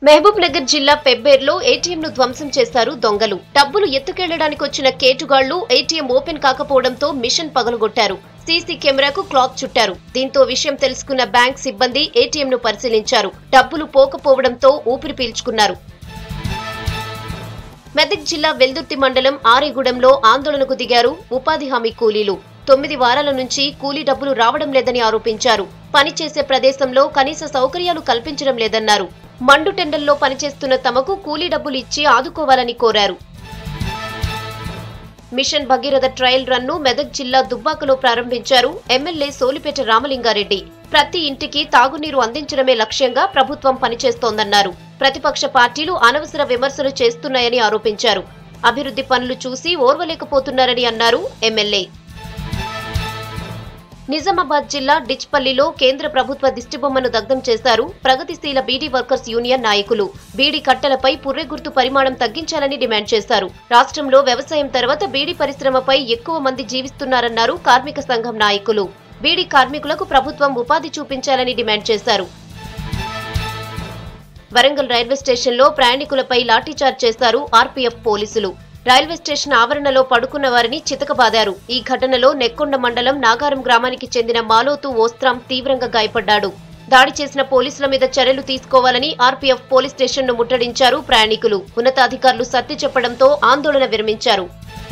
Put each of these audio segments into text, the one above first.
మహబూబ్ నగర్ జిల్లా పెబ్బేర్లో ఏటీఎంను ధ్వంసం చేశారు దొంగలు. డబ్బులు ఎత్తుకెళ్లడానికి వచ్చిన కేటుగాళ్లు ఏటీఎం ఓపెన్ కాకపోవడంతో మిషన్ పగలగొట్టారు. సీసీ కెమెరాకు క్లాత్ చుట్టారు. దీంతో విషయం తెలుసుకున్న బ్యాంక్ సిబ్బంది ఏటీఎంను పరిశీలించారు. డబ్బులు పోకపోవడంతో ఊపిరి పీల్చుకున్నారు. మెదక్ జిల్లా వెల్దుర్తి మండలం ఆరేగూడెంలో ఆందోళనకు దిగారు ఉపాధి హామీ కూలీలు. 9 వారాల నుంచి కూలీ డబ్బులు రావడం లేదని ఆరోపించారు. పనిచేసే ప్రదేశంలో కనీస సౌకర్యాలు కల్పించడం లేదన్నారు. మండు టెండర్లో పనిచేస్తున్న తమకు కూలీ డబ్బులు ఇచ్చి ఆదుకోవాలని కోరారు. మిషన్ భగీరథ ట్రయల్ రన్ ను మెదక్ జిల్లా దుబ్బాకలో ప్రారంభించారు ఎమ్మెల్యే సోలిపేట రామలింగారెడ్డి. ప్రతి ఇంటికి తాగునీరు అందించడమే లక్ష్యంగా ప్రభుత్వం పనిచేస్తోందన్నారు. ప్రతిపక్ష పార్టీలు అనవసర విమర్శలు చేస్తున్నాయని ఆరోపించారు. అభివృద్ధి పనులు చూసి ఓర్వలేకపోతున్నారని అన్నారు ఎమ్మెల్యే. నిజామాబాద్ జిల్లా డిచ్పల్లిలో కేంద్ర ప్రభుత్వ దిష్టిబొమ్మను దగ్ధం చేశారు ప్రగతిశీల బీడీ వర్కర్స్ యూనియన్ నాయకులు. బీడీ కట్టెలపై పుర్రె గుర్తు పరిమాణం తగ్గించాలని డిమాండ్ చేశారు. రాష్ట్రంలో వ్యవసాయం తర్వాత బీడీ పరిశ్రమపై ఎక్కువ మంది జీవిస్తున్నారన్నారు కార్మిక సంఘం నాయకులు. బీడీ కార్మికులకు ప్రభుత్వం ఉపాధి చూపించాలని డిమాండ్ చేశారు. వరంగల్ రైల్వే స్టేషన్లో ప్రయాణికులపై లాఠీచార్జ్ చేశారు ఆర్పీఎఫ్ పోలీసులు. రైల్వే స్టేషన్ ఆవరణలో పడుకున్న వారిని చితకబాదారు. ఈ ఘటనలో నెక్కొండ మండలం నాగారం గ్రామానికి చెందిన మాలోతు ఓస్త్రాం తీవ్రంగా గాయపడ్డాడు. దాడి చేసిన పోలీసుల మీద చర్యలు తీసుకోవాలని ఆర్పీఎఫ్ పోలీస్ స్టేషన్ను ముట్టడించారు ప్రయాణికులు. ఉన్నతాధికారులు సత్తి చెప్పడంతో ఆందోళన విరమించారు.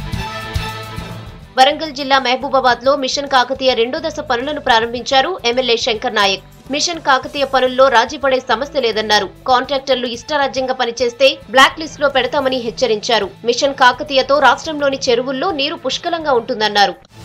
వరంగల్ జిల్లా మహబూబాబాద్ లో మిషన్ కాకతీయ 2వ దశ పనులను ప్రారంభించారు ఎమ్మెల్యే శంకర్ నాయక్. మిషన్ కాకతీయ పనుల్లో రాజీ పడే సమస్య లేదన్నారు. కాంట్రాక్టర్లు ఇష్టారాజ్యంగా పనిచేస్తే బ్లాక్ లిస్ట్ లో పెడతామని హెచ్చరించారు. మిషన్ కాకతీయతో రాష్ట్రంలోని చెరువుల్లో నీరు పుష్కలంగా ఉంటుందన్నారు.